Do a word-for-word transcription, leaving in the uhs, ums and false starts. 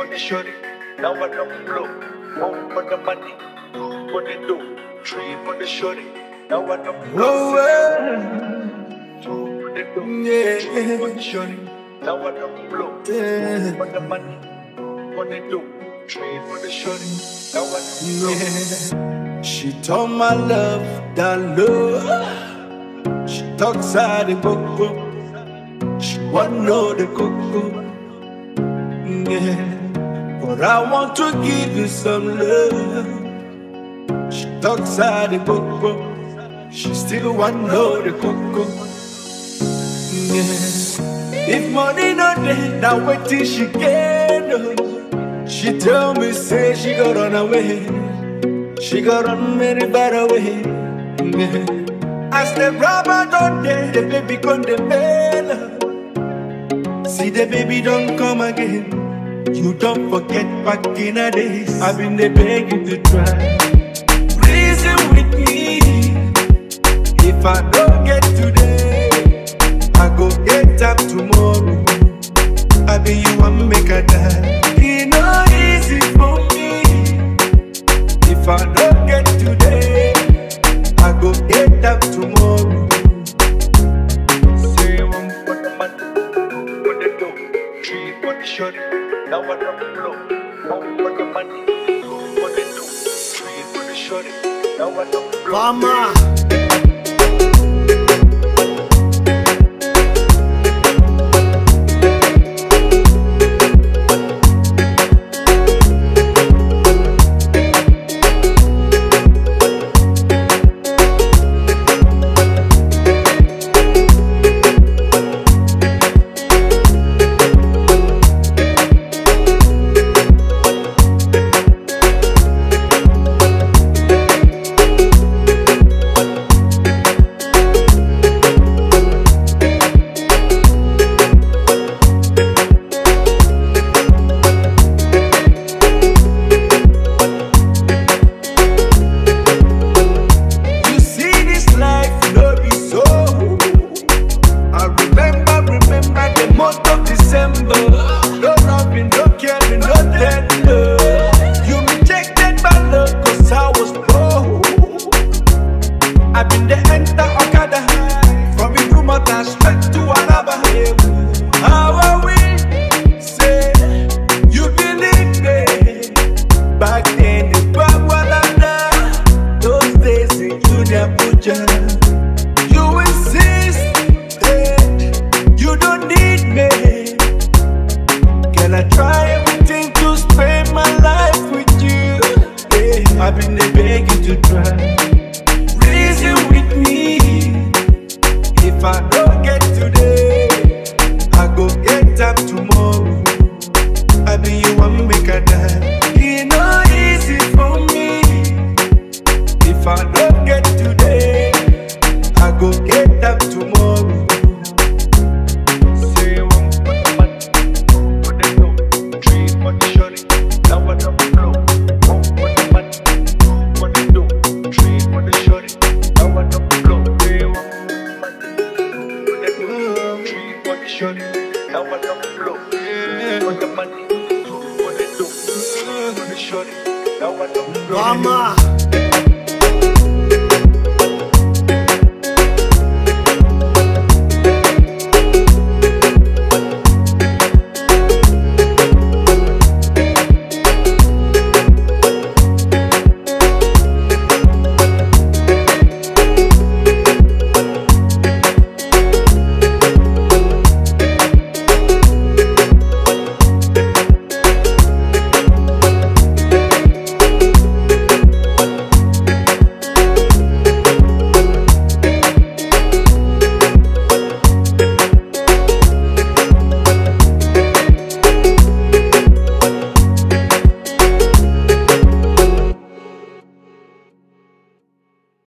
for the shorty, now I don't blow. One for the money, two for the dough. Three for the shorty, now I don't blow. Two for the dough, three for the shorty, now I don't blow. Two for the money, two for the dough. Three for the shorty, now I don't blow. Yeah. She told my love that love. She talks out the coco. She want know the coco. Yeah. But I want to give you some love. She talks out the coco. She still want know the coco. Yeah. If money not there, now wait till she get no. She tell me say she got run away. She got run very bad away. Yeah. As the rubber don't there, the baby gone the mail. See the baby don't come again. You don't forget back in the days. I've been there begging to try. Reason with me. If I don't get today, I go get up tomorrow. I be you want make a die. It no easy for me. If I don't get today, I go get up tomorrow. Say one for the money, two for the dough. Three for the shorty, now I don't blow. One for the money, two for the dough. Three for the shorty, now I don't blow. Mama. I've been the enter Okada. From the room straight to another. How I will say you believe me. Back then the Bagwalanda, those days in Junior Puja. You insisted you don't need me. Can I try everything to spend my life with you? Yeah, I've been the begging to try. Reason with me. If I don't get today, I go get up tomorrow. I be you want make a die. It no easy for me. If I don't get today, I go get up tomorrow. Say one for the money, two for the dough, three for the shorty, now I don't blow. One for the money, two for the dough, three for the shorty. Now I don't blow. Say one for the money, two for the dough, three for the shorty. Now I don't blow. Mama.